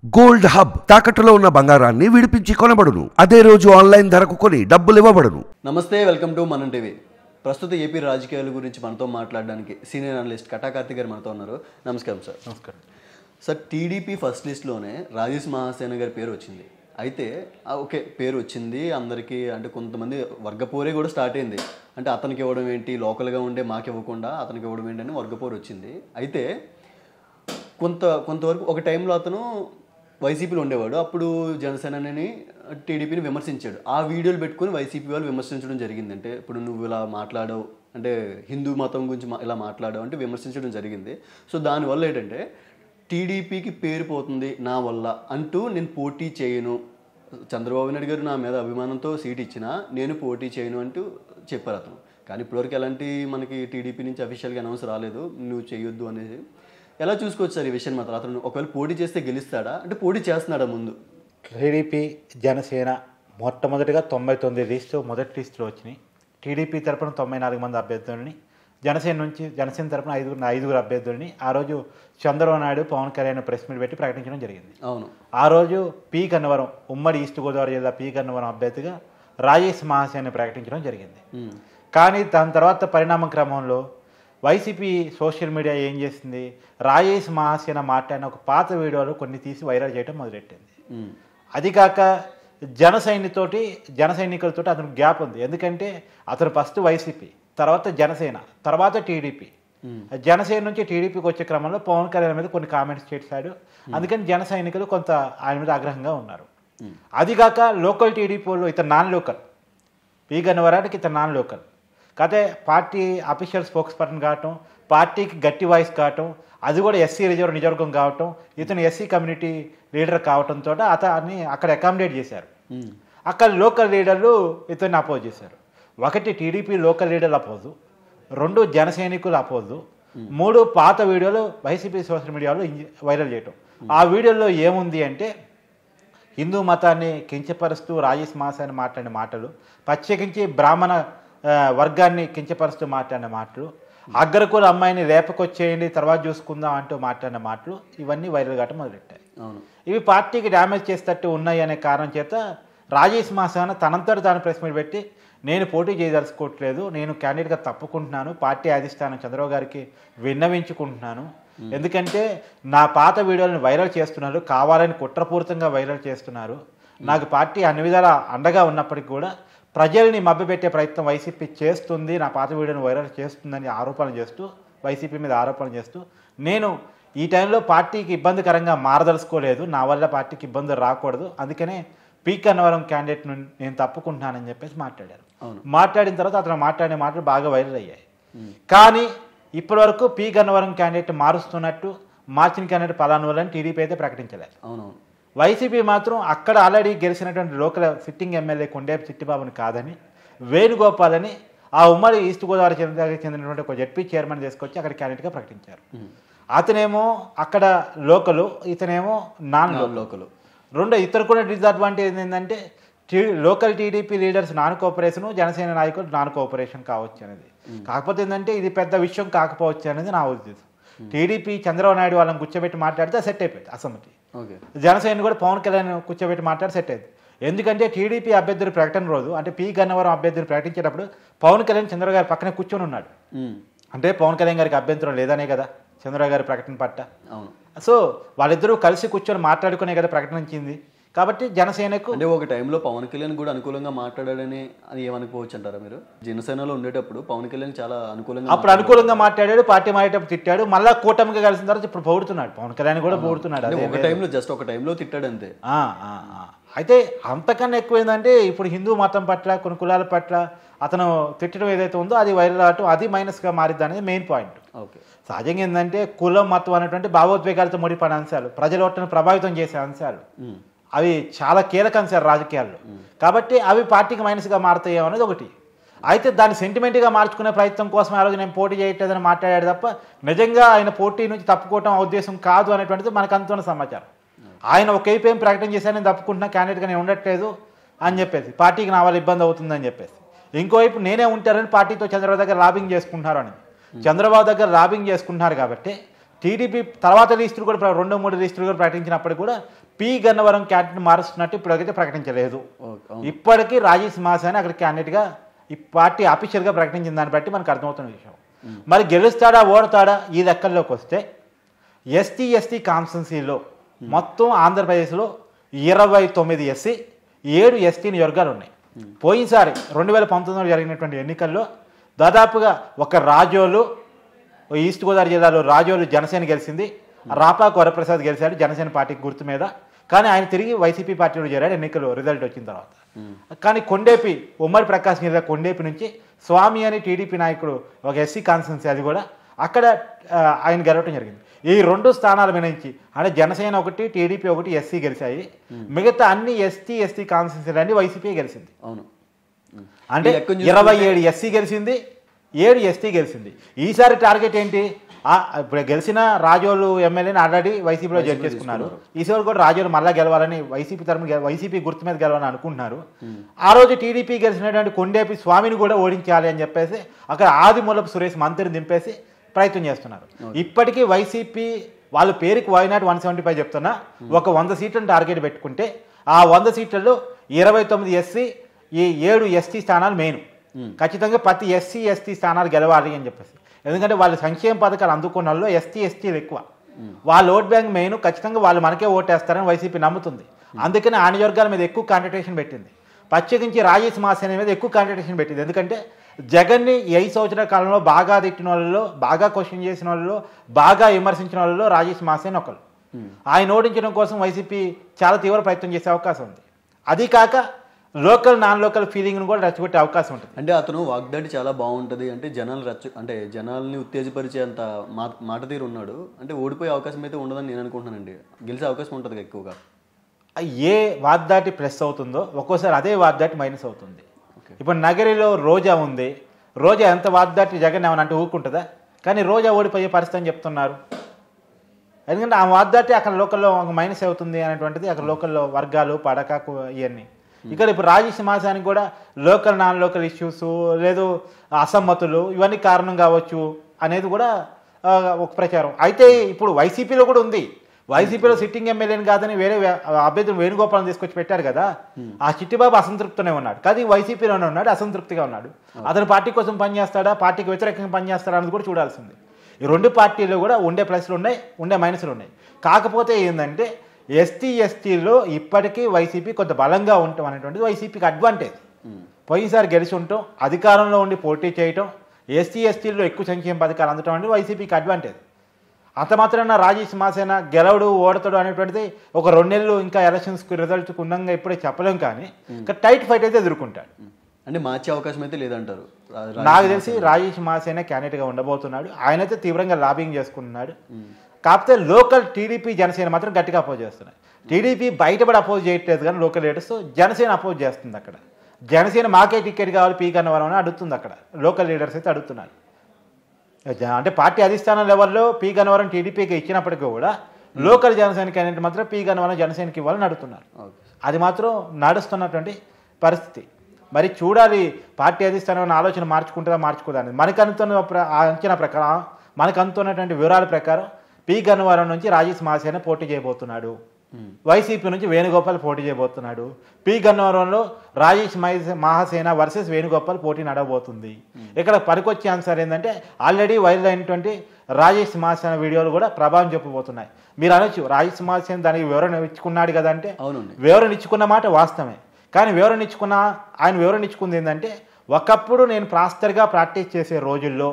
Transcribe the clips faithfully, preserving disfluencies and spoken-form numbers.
Gold hub తాకట్టులో ఉన్న బంగారాన్ని విడిపించి కొనబడును. అదే రోజు ఆన్లైన్ ధరకు కొని డబ్బులు ఇవ్వబడును. నమస్తే, వెల్కమ్ టు మనం టీవీ. ప్రస్తుత ఏపీ రాజకీయాల గురించి మనతో మాట్లాడడానికి సీనియర్ అనలిస్ట్ కటా కార్తిక్ గారు మనతో ఉన్నారు. నమస్కారం సార్. నమస్కారం సార్, టీడీపీ ఫస్ట్ లిస్ట్లోనే రాజేష్ మహాసేన గారి పేరు వచ్చింది. అయితే ఓకే, పేరు వచ్చింది అందరికీ, అంటే కొంతమంది వర్గపోరే కూడా స్టార్ట్ అయింది. అంటే అతనికి ఇవ్వడం ఏంటి, లోకల్గా ఉండే మాకు ఇవ్వకుండా అతనికి ఇవ్వడం ఏంటి అని వర్గపోరు వచ్చింది. అయితే కొంత కొంతవరకు ఒక టైంలో అతను వైసీపీలో ఉండేవాడు. అప్పుడు జనసేనని టీడీపీని విమర్శించాడు. ఆ వీడియోలు పెట్టుకుని వైసీపీ వాళ్ళు విమర్శించడం జరిగింది. అంటే ఇప్పుడు నువ్వు ఇలా మాట్లాడావు, అంటే హిందూ మతం గురించి ఇలా మాట్లాడావు అంటే విమర్శించడం జరిగింది. సో దానివల్ల ఏంటంటే టీడీపీకి పేరు పోతుంది నా వల్ల అంటూ నేను పోటీ చేయను, చంద్రబాబు నాయుడు గారు నా మీద అభిమానంతో సీట్ ఇచ్చినా నేను పోటీ చేయను అంటూ చెప్పారు అతను. కానీ ఇప్పటివరకు ఎలాంటి మనకి టీడీపీ నుంచి అఫీషియల్గా అనౌన్స్ రాలేదు నువ్వు చేయొద్దు అనేది. ఎలా చూసుకోవచ్చు సార్ ఈ విషయం? మాత్రం అతను ఒకవేళ పోటీ చేస్తే గెలుస్తాడా, అంటే పోటీ చేస్తున్నాడా ముందు? టీడీపీ జనసేన మొట్టమొదటిగా తొంభై తొమ్మిది లిస్టు మొదటి లిస్టులో వచ్చినాయి. టీడీపీ తరపున తొంభై నాలుగు మంది అభ్యర్థులని, జనసేన నుంచి జనసేన తరపున ఐదుగురు ఐదుగురు అభ్యర్థులని ఆ రోజు చంద్రబాబు నాయుడు పవన్ కళ్యాణ్ ప్రెస్ మీట్ పెట్టి ప్రకటించడం జరిగింది. అవును, ఆ రోజు పి గన్నవరం ఉమ్మడి ఈస్ట్ గోదావరి జిల్లా పి గన్నవరం అభ్యర్థిగా రాజేష్ మహాసేన ప్రకటించడం జరిగింది. కానీ దాని తర్వాత పరిణామ క్రమంలో వైసీపీ సోషల్ మీడియా ఏం చేసింది, రాజేష్ మహాసేన మాట్లాడిన ఒక పాత వీడియోలు కొన్ని తీసి వైరల్ చేయడం మొదలెట్టింది. అది కాక జన సైనితోటి జన సైనికులతో అతను గ్యాప్ ఉంది. ఎందుకంటే అతను ఫస్ట్ వైసీపీ, తర్వాత జనసేన, తర్వాత టీడీపీ. జనసేన నుంచి టీడీపీకి వచ్చే క్రమంలో పవన్ కళ్యాణ్ మీద కొన్ని కామెంట్స్ చేశాడు. అందుకని జన సైనికులు కొంత ఆయన మీద ఆగ్రహంగా ఉన్నారు. అది కాక లోకల్ టీడీపీ వాళ్ళు ఇతను నాన్ లోకల్, పి గన్నవరానికి ఇతను నాన్ లోకల్, కాకపోతే పార్టీ అఫీషియల్ స్పోక్స్ పర్సన్ కావటం, పార్టీకి గట్టి వాయిస్ కావటం, అది కూడా ఎస్సీ రిజర్వ్ నియోజకవర్గం కావటం, ఇతను ఎస్సీ కమ్యూనిటీ లీడర్ కావటంతో అతన్ని అక్కడ అకామిడేట్ చేశారు. అక్కడ లోకల్ లీడర్లు ఇతన్ని అపోజ్ చేశారు. ఒకటి టీడీపీ లోకల్ లీడర్లు అపోజు, రెండు జన సైనికులు అపోజు, మూడు పాత వీడియోలు వైసీపీ సోషల్ మీడియాలో వైరల్ చేయటం. ఆ వీడియోలో ఏముంది అంటే హిందూ మతాన్ని కించపరుస్తూ రాజేష్ మహాసేన మాట్లాడిన మాటలు, ప్రత్యేకించి బ్రాహ్మణ వర్గాన్ని కించపరుస్తూ మాట్లాడిన మాటలు, అగ్రకుల అమ్మాయిని రేపకొచ్చేయండి తర్వాత చూసుకుందాం అంటూ మాట్లాడిన మాటలు, ఇవన్నీ వైరల్ కావటం మొదలెట్టాయి. ఇవి పార్టీకి డ్యామేజ్ చేసేటట్టు ఉన్నాయి అనే కారణం చేత రాజేష్ మహాసేన తనంతట తాను ప్రెస్ మీట్ పెట్టి నేను పోటీ చేయదలుచుకోవట్లేదు, నేను క్యాండిడేట్గా తప్పుకుంటున్నాను, పార్టీ అధిష్టానం చంద్రబాబు గారికి విన్నవించుకుంటున్నాను, ఎందుకంటే నా పాత వీడియోలను వైరల్ చేస్తున్నారు, కావాలని కుట్రపూరితంగా వైరల్ చేస్తున్నారు, నాకు పార్టీ అన్ని విధాల అండగా ఉన్నప్పటికీ కూడా ప్రజల్ని మభ్యపెట్టే ప్రయత్నం వైసీపీ చేస్తుంది, నా పాత వీడియోని వైరల్ చేస్తుందని ఆరోపణలు చేస్తూ వైసీపీ మీద ఆరోపణలు చేస్తూ నేను ఈ టైంలో పార్టీకి ఇబ్బందికరంగా మారదలుచుకోలేదు, నా వల్ల పార్టీకి ఇబ్బంది రాకూడదు, అందుకనే పి గన్నవరం క్యాండిడేట్ నుండి నేను తప్పుకుంటున్నానని చెప్పేసి మాట్లాడారు. మాట్లాడిన తర్వాత అతను మాట్లాడే మాటలు బాగా వైరల్ అయ్యాయి. కానీ ఇప్పటి వరకు పి గన్నవరం క్యాండిడేట్ మారుస్తున్నట్టు మార్చిన క్యాండిడేట్ పలానా వాళ్ళని టీడీపీ అయితే ప్రకటించలేదు. అవునవును, వైసీపీ మాత్రం అక్కడ ఆల్రెడీ గెలిచినటువంటి లోకల్ సిట్టింగ్ ఎమ్మెల్యే కొండేపు చిట్టిబాబుని కాదని వేణుగోపాల్ అని ఆ ఉమ్మడి ఈస్ట్ గోదావరి జిల్లాకి చెందినటువంటి ఒక జెడ్పీ చైర్మన్ తీసుకొచ్చి అక్కడ క్యాండిడేట్గా ప్రకటించారు. అతనేమో అక్కడ లోకలు, ఇతనేమో నాన్ లోకలు. రెండు ఇతరు కూడా డిసడ్వాంటేజ్ ఏంటంటే టీ local TDP leaders non cooperation, Janasena నాయకులు నాన్ కోఆపరేషన్ కావచ్చు అనేది. కాకపోతే ఏంటంటే ఇది పెద్ద విషయం కాకపోవచ్చు అనేది నా ఉద్దేశం. టీడీపీ చంద్రబాబు నాయుడు వాళ్ళని కూర్చోబెట్టి మాట్లాడితే సెట్ అయిపోయింది అసమ్మతి. జనసేన కూడా పవన్ కళ్యాణ్ కూర్చోబెట్టి మాట్లాడి సెట్ అయింది. ఎందుకంటే టీడీపీ అభ్యర్థుల ప్రకటన రోజు, అంటే పి గన్నవరం అభ్యర్థులు ప్రకటించేటప్పుడు పవన్ కళ్యాణ్ చంద్రబాబు గారి పక్కనే కూర్చొని ఉన్నాడు. అంటే పవన్ కళ్యాణ్ గారికి అభ్యంతరం లేదనే కదా చంద్రబాబు గారి ప్రకటన పట్ట. అవును, సో వాళ్ళిద్దరూ కలిసి కూర్చొని మాట్లాడుకునే కదా ప్రకటించింది. కాబట్టి జనసేనకు అంటే ఒక టైంలో పవన్ కళ్యాణ్ కూడా అనుకూలంగా మాట్లాడాడని అది ఏమనుకోవచ్చు అంటారా మీరు? జనసేనలో ఉండేటప్పుడు పవన్ కళ్యాణ్ చాలా అనుకూలంగా అప్పుడు అనుకూలంగా మాట్లాడాడు, పార్టీ మారేటప్పుడు తిట్టాడు, మళ్ళీ కూటమిగా కలిసిన తర్వాత ఇప్పుడు పొగుడుతున్నాడు. పవన్ కళ్యాణ్ కూడా పొగుడుతున్నాడు. ఒక టైంలో జస్ట్ ఒక టైంలో తిట్టాడు అంతే. అయితే అంతకన్నా ఎక్కువ ఏంటంటే ఇప్పుడు హిందూ మతం పట్ల కొన్ని కులాల పట్ల అతను తిట్టడం ఏదైతే ఉందో అది వైరల్ అవటం, అది మైనస్గా మారిద్ది అనేది మెయిన్ పాయింట్. ఓకే, సహజంగా ఏంటంటే కులం మతం అనేటువంటి భావోద్వేగాలతో ముడిపడిన అంశాలు, ప్రజల ఓట్లను ప్రభావితం చేసే అంశాలు, అవి చాలా కీలక అంశాలు రాజకీయాల్లో. కాబట్టి అవి పార్టీకి మైనస్గా మారుతాయేమో అనేది ఒకటి. అయితే దాన్ని సెంటిమెంట్గా మార్చుకునే ప్రయత్నం కోసం ఆ రోజు నేను పోటీ చేయట్లేదని మాట్లాడాడు తప్ప నిజంగా ఆయన పోటీ నుంచి తప్పుకోవటం ఉద్దేశం కాదు అనేటువంటిది మనకు అందుతున్న సమాచారం. ఆయన ఒకవైపు ఏం ప్రకటన చేశాను, నేను తప్పుకుంటున్నా, క్యాండిడేట్గా నేను ఉండట్లేదు అని చెప్పేసి, పార్టీకి నా వల్ల ఇబ్బంది అవుతుందని చెప్పేసి. ఇంకోవైపు నేనే ఉంటారని పార్టీతో చంద్రబాబు దగ్గర లాబింగ్ చేసుకుంటున్నారు అని. చంద్రబాబు దగ్గర లాబింగ్ చేసుకుంటున్నారు కాబట్టి టీడీపీ తర్వాత లిస్టులు కూడా రెండు మూడు లిస్టులు కూడా ప్రకటించినప్పుడు కూడా పి గన్నవరం క్యాండిడేట్ మారుస్తున్నట్టు ఇప్పటికైతే ప్రకటించలేదు. ఇప్పటికీ రాజేష్ మాసాని అక్కడ క్యాండిడేట్గా ఈ పార్టీ అఫీషియల్గా ప్రకటించిన దాన్ని బట్టి మనకు అర్థమవుతున్న విషయం. మరి గెలుస్తాడా ఓడతాడా ఈ లెక్కల్లోకి వస్తే ఎస్టీ ఎస్టీ కాన్స్టిట్యున్సీలో మొత్తం ఆంధ్రప్రదేశ్లో ఇరవై తొమ్మిది ఎస్సీ ఏడు ఎస్టీ నియోజకవర్గాలు ఉన్నాయి. పోయినసారి రెండు వేల పంతొమ్మిదిలో జరిగినటువంటి ఎన్నికల్లో దాదాపుగా ఒక రాజోలు ఈస్ట్ గోదావరి జిల్లాలో రాజోలు జనసేన గెలిచింది, రాపాకు వరప్రసాద్ గెలిచాడు జనసేన పార్టీకి గుర్తు మీద. కానీ ఆయన తిరిగి వైసీపీ పార్టీలో చేరాడు ఎన్నికలు రిజల్ట్ వచ్చిన తర్వాత. కానీ కొండేపి ఉమ్మడి ప్రకాశం జిల్లా కొండేపి నుంచి స్వామి అని టీడీపీ నాయకుడు ఒక ఎస్సీ కాన్స్టిట్యున్సీ అది కూడా అక్కడ ఆయన గెలవటం జరిగింది. ఈ రెండు స్థానాల మీద నుంచి అంటే జనసేన ఒకటి టీడీపీ ఒకటి ఎస్సీ గెలిచాయి. మిగతా అన్ని ఎస్టీ ఎస్టీ కాన్స్టిట్యున్సీలు అన్ని వైసీపీ గెలిచింది. అవును, అంటే ఇరవై ఏడు ఎస్సీ గెలిచింది, ఏడు ఎస్టీ గెలిచింది. ఈసారి టార్గెట్ ఏంటి? ఇప్పుడు గెలిచిన రాజోలు ఎమ్మెల్యేని ఆల్రెడీ వైసీపీలో జడ్జ్ చేసుకున్నారు. ఈసారి కూడా రాజోలు మళ్ళా గెలవాలని వైసీపీ తరఫున వైసీపీ గుర్తు మీద గెలవాలని అనుకుంటున్నారు. ఆ రోజు టీడీపీ గెలిచినటువంటి కొండేపి స్వామిని కూడా ఓడించాలి అని చెప్పేసి అక్కడ ఆదిమూలపు సురేష్ మంత్రిని దింపేసి ప్రయత్నం చేస్తున్నారు. ఇప్పటికీ వైసీపీ వాళ్ళ పేరుకి వైనాట్ వన్ సెవెంటీ ఫైవ్ చెప్తున్నా ఒక వంద సీట్లను టార్గెట్ పెట్టుకుంటే ఆ వంద సీట్లలో ఇరవై తొమ్మిది ఎస్సీ ఈ ఏడు ఎస్టీ స్థానాలు మెయిన్. ఖచ్చితంగా ప్రతి ఎస్సీ ఎస్టీ స్థానాలు గెలవాలి అని చెప్పేసి. ఎందుకంటే వాళ్ళు సంక్షేమ పథకాలు అందుకున్న వాళ్ళు ఎస్టీ ఎస్టీలు ఎక్కువ. వాళ్ళ ఓట్ బ్యాంక్ మెయిన్, ఖచ్చితంగా వాళ్ళు మనకే ఓటేస్తారని వైసీపీ నమ్ముతుంది. అందుకని ఆ నియోజకవర్గాల మీద ఎక్కువ కాంట్రటేషన్ పెట్టింది. ప్రత్యేకించి రాజేష్ మాసేన మీద ఎక్కువ కాంట్రటేషన్ పెట్టింది. ఎందుకంటే జగన్ని ఐదు సంవత్సరాల కాలంలో బాగా తిట్టిన వాళ్ళలో, బాగా క్వశ్చన్ చేసిన వాళ్ళలో, బాగా విమర్శించిన వాళ్ళలో రాజేష్ మాసేన ఒకరు. ఆయన ఓడించడం కోసం వైసీపీ చాలా తీవ్ర ప్రయత్నం చేసే అవకాశం ఉంది. అది కాక లోకల్ నాన్ లోకల్ ఫీలింగ్ను కూడా రెచ్చగొట్టే అవకాశం ఉంటుంది. అంటే అతను వాగ్దాడి చాలా బాగుంటుంది, అంటే జనాలు రచ్చ అంటే జనాల్ని ఉత్తేజపరిచే అంత మా మాట తీరు ఉన్నాడు. అంటే ఓడిపోయే అవకాశం అయితే ఉండదని నేను అనుకుంటున్నానండి. గెలిచే అవకాశం ఉంటుంది ఎక్కువగా. ఏ వాగ్దాటి ప్లస్ అవుతుందో ఒక్కోసారి అదే వాగ్దాటి మైనస్ అవుతుంది. ఇప్పుడు నగరిలో రోజా ఉంది, రోజా ఎంత వాగ్దాటి జగన్ ఏమన్నా అంటే ఊరుకుంటుందా? కానీ రోజా ఓడిపోయే పరిస్థితి అని చెప్తున్నారు. ఎందుకంటే ఆ వాగ్దాటి అక్కడ లోకల్లో ఒక మైనస్ అవుతుంది అనేటువంటిది అక్కడ లోకల్లో వర్గాలు పడకాకు ఇవన్నీ. ఇక్కడ ఇప్పుడు రాజేష్ మాసానికి కూడా లోకల్ నాన్ లోకల్ ఇష్యూస్ లేదు అసమ్మతులు ఇవన్నీ కారణం కావచ్చు అనేది కూడా ఒక ప్రచారం. అయితే ఇప్పుడు వైసీపీలో కూడా ఉంది. వైసీపీలో సిట్టింగ్ ఎమ్మెల్యేని కాదని వేరే అభ్యర్థులు వేణుగోపాలను తీసుకొచ్చి పెట్టారు కదా. ఆ చిట్టిబాబు అసంతృప్తినే ఉన్నాడు, కానీ వైసీపీలోనే ఉన్నాడు, అసంతృప్తిగా ఉన్నాడు. అతను పార్టీ కోసం పనిచేస్తాడా, పార్టీకి వ్యతిరేకంగా పనిచేస్తాడా అనేది కూడా చూడాల్సింది. ఈ రెండు పార్టీలు కూడా ఉండే ప్లస్లు ఉన్నాయి, ఉండే మైనస్లు ఉన్నాయి. కాకపోతే ఏంటంటే ఎస్టీ ఎస్టీలో ఇప్పటికీ వైసీపీ కొంత బలంగా ఉండటం అనేటువంటిది వైసీపీకి అడ్వాంటేజ్. పోయినసారి గెలిచి ఉండటం, అధికారంలో ఉండి పోటీ చేయటం, ఎస్టీ ఎస్టీల్లో ఎక్కువ సంక్షేమ పథకాలు అందటం అనేది వైసీపీకి అడ్వాంటేజ్. అంత మాత్రాన రాజేష్ మాసేన గెలవడు ఓడతాడు అనేటువంటిది ఒక రెండు నెలలు ఇంకా ఎలక్షన్స్కి రిజల్ట్కి ఉన్నంగా ఇప్పుడే చెప్పలేం. కానీ ఇంకా టైట్ ఫైట్ అయితే ఎదుర్కొంటాడు. అంటే మార్చే అవకాశం అయితే లేదంటారు. నాకు తెలిసి రాజేష్ మాసేన క్యాండిడేట్గా ఉండబోతున్నాడు. ఆయనైతే తీవ్రంగా లాబింగ్ చేసుకుంటున్నాడు. కాకపోతే లోకల్ టీడీపీ జనసేన మాత్రం గట్టిగా అపోజ్ చేస్తున్నాయి. టీడీపీ బయటపడి అపోజ్ చేయట్లేదు, కానీ లోకల్ లీడర్స్ జనసేన అపోజ్ చేస్తుంది. అక్కడ జనసేన మాకే టికెట్ కావాలి పీ గన్నవరం అని అడుగుతుంది. అక్కడ లోకల్ లీడర్స్ అయితే అడుగుతున్నారు. అంటే పార్టీ అధిష్టానం లెవెల్లో పీ గన్నవరం టీడీపీకి ఇచ్చినప్పటికీ కూడా లోకల్ జనసేన క్యాండిడేట్ మాత్రం పీ గన్నవరం జనసేనకి ఇవ్వాలని అడుగుతున్నారు. అది మాత్రం నడుస్తున్నటువంటి పరిస్థితి. మరి చూడాలి పార్టీ అధిష్టానం ఆలోచన మార్చుకుంటుందా మార్చుకోదా అనేది. మనకు అందుతున్న అంచనా ప్రకారం, మనకు అందుతున్నటువంటి వివరాల ప్రకారం పీ గన్నవరం నుంచి రాజేష్ మాసేన పోటీ చేయబోతున్నాడు, వైసీపీ నుంచి వేణుగోపాల్ పోటీ చేయబోతున్నాడు. పీ గన్నవరంలో రాజేష్ మహాసేన వర్సెస్ వేణుగోపాల్ పోటీ నడవబోతుంది. ఇక్కడ పనికొచ్చే ఆన్సర్ ఏంటంటే ఆల్రెడీ వైరల్ అయినటువంటి రాజేష్ మహాసేన వీడియోలు కూడా ప్రభావం చెప్పబోతున్నాయి. మీరు అనొచ్చు రాజేష్ మహాసేన దానికి వివరణ ఇచ్చుకున్నాడు కదా అంటే, వివరణ ఇచ్చుకున్న మాట వాస్తవమే. కానీ వివరణ ఇచ్చుకున్న ఆయన వివరణ ఇచ్చుకుంది ఏంటంటే, ఒకప్పుడు నేను ప్రాస్తర్గా ప్రాక్టీస్ చేసే రోజుల్లో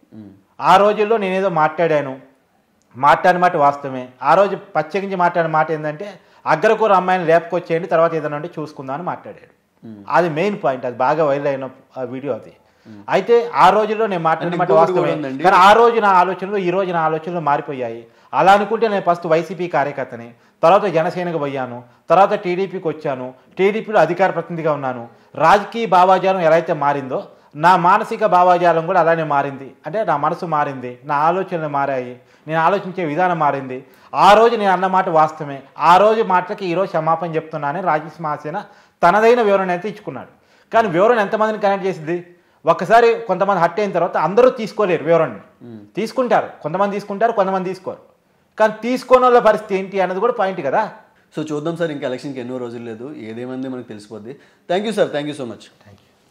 ఆ రోజుల్లో నేనేదో మాట్లాడాను, మాట్లాడిన మాట వాస్తవమే. ఆ రోజు ప్రత్యేకించి మాట్లాడిన మాట ఏంటంటే అగ్రకూర అమ్మాయిని లేపుకొచ్చేయండి, తర్వాత ఏదైనా ఉంటే చూసుకుందాం అని మాట్లాడాడు. అది మెయిన్ పాయింట్. అది బాగా వైరల్ అయిన వీడియో అది. అయితే ఆ రోజుల్లో నేను మాట్లాడిన మాట వాస్తవమే, కానీ ఆ రోజు నా ఆలోచనలు ఈ రోజు నా ఆలోచనలు మారిపోయాయి. అలా అనుకుంటే నేను ఫస్ట్ వైసీపీ కార్యకర్తని, తర్వాత జనసేనకు పోయాను, తర్వాత టీడీపీకి వచ్చాను, టీడీపీలో అధికార ప్రతినిధిగా ఉన్నాను. రాజకీయ భావాజాలం ఎలా అయితే మారిందో నా మానసిక భావాజాలం కూడా అలానే మారింది. అంటే నా మనసు మారింది, నా ఆలోచనలు మారాయి, నేను ఆలోచించే విధానం మారింది. ఆ రోజు నేను అన్న మాట వాస్తవమే, ఆ రోజు మాటలకి ఈరోజు క్షమాపణ చెప్తున్నానని రాజేష్ మహాసేన తనదైన వివరణ అయితే ఇచ్చుకున్నాడు. కానీ వివరణ ఎంతమందిని కనెక్ట్ చేసింది? ఒక్కసారి కొంతమంది హట్ అయిన తర్వాత అందరూ తీసుకోలేరు వివరణ, తీసుకుంటారు కొంతమంది తీసుకుంటారు కొంతమంది తీసుకోరు, కానీ తీసుకోని వాళ్ళ పరిస్థితి ఏంటి అన్నది కూడా పాయింట్ కదా. సో చూద్దాం సార్, ఇంకా ఎలక్షన్కి ఎన్నో రోజులు లేదు, ఏదేమైంది మనకు తెలిసిపోద్ది. Thank you sir, thank you so much.